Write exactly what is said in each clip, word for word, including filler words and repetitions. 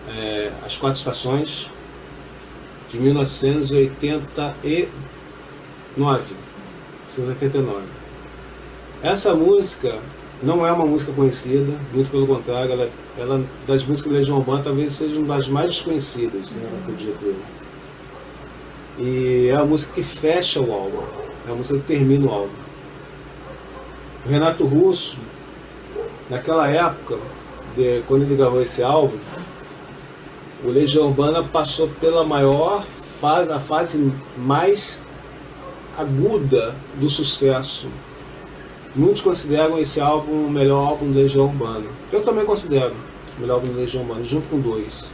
é, As Quatro Estações, de mil novecentos e oitenta e nove. mil novecentos e oitenta e nove. Essa música não é uma música conhecida, muito pelo contrário, ela, ela das músicas da Legião Urbana talvez seja uma das mais desconhecidas, né, acredito eu. E é a música que fecha o álbum, é a música que termina o álbum. O Renato Russo, naquela época, de, quando ele gravou esse álbum, o Legião Urbana passou pela maior fase, a fase mais aguda do sucesso. Muitos consideram esse álbum o melhor álbum do Legião Urbana. Eu também considero o melhor álbum do Legião Urbana, junto com dois.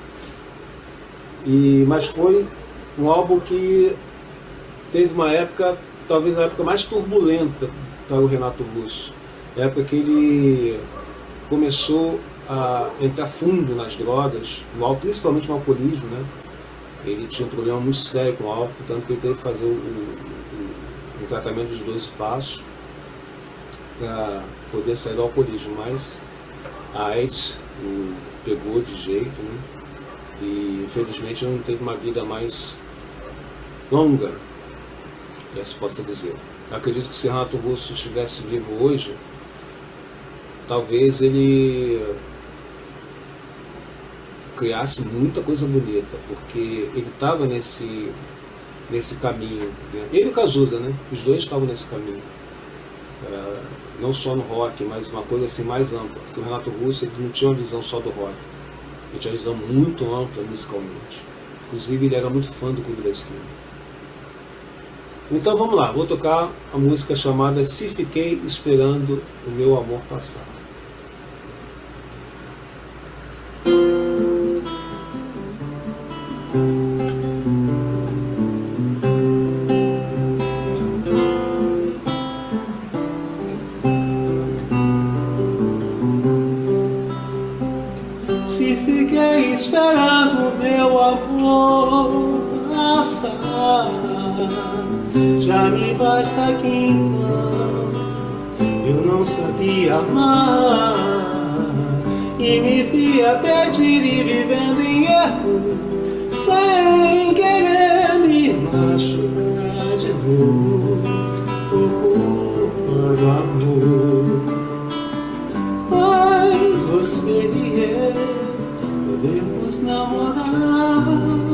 E, mas foi um álbum que teve uma época, talvez a época mais turbulenta para o Renato Russo. A época que ele começou a entrar fundo nas drogas, no álcool, principalmente no alcoolismo, né? Ele tinha um problema muito sério com o álcool, tanto que ele teve que fazer o, o, o tratamento dos doze passos para poder sair do alcoolismo, mas a AIDS o pegou de jeito, né? E infelizmente ele não teve uma vida mais longa, se possa dizer. Eu acredito que se Renato Russo estivesse vivo hoje, talvez ele criasse muita coisa bonita, porque ele estava nesse, nesse caminho, né? Ele e o Cazuza, né? Os dois estavam nesse caminho. É, não só no rock, mas uma coisa assim mais ampla, porque o Renato Russo ele não tinha uma visão só do rock, ele tinha uma visão muito ampla musicalmente. Inclusive ele era muito fã do Clube da Esquina. Então vamos lá, vou tocar a música chamada Se Fiquei Esperando o Meu Amor Passar. Se fiquei esperando o meu amor passar, já me basta que então eu não sabia amar e me via perdido e vivendo em erro, sem querer me machucar de novo por culpa do amor. Mas você e eu podemos namorar,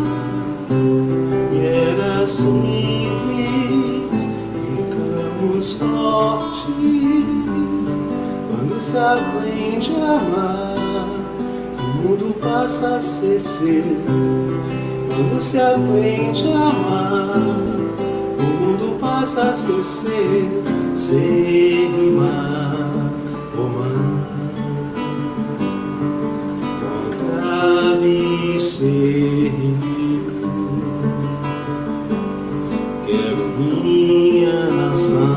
e era simples, ficamos fortes quando se aprende a amar, o mundo passa a ser seu. Quando se aprende a amar, o mundo passa a ser seu, sem rimar ou man. Travesseiro, quero minha nação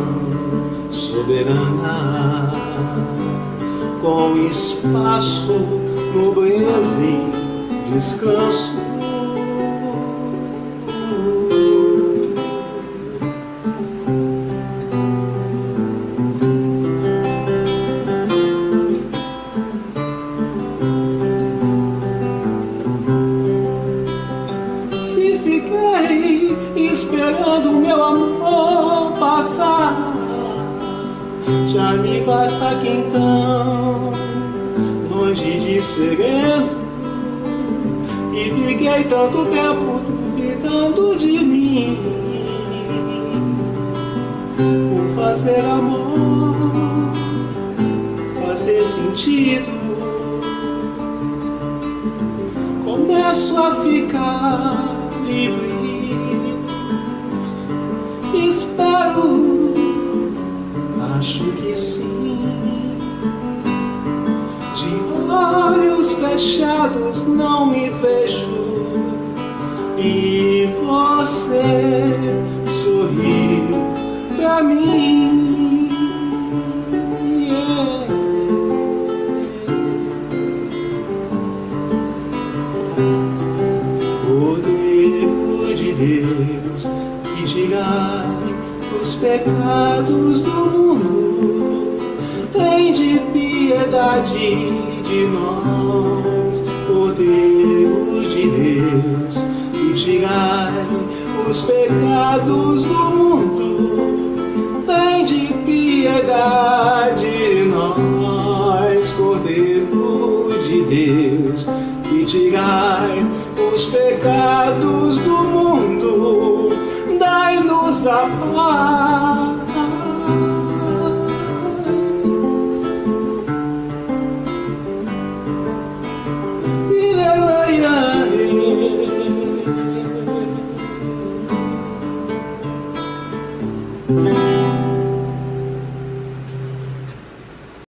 soberana, com espaço, nobreza e descanso. Se fiquei esperando o meu amor passar, já me basta que então, longe de sereno, e fiquei tanto tempo duvidando de mim, por fazer amor fazer sentido. Começo a ficar livre, espero, acho que sim. De olhos fechados não me vejo, e você sorriu pra mim. Deus que tirar os pecados do mundo, tem de piedade de nós, Cordeiro. os pecados do mundo, tende piedade de nós, Cordeiro de Deus, que tirai os pecados do mundo, dai-nos a paz.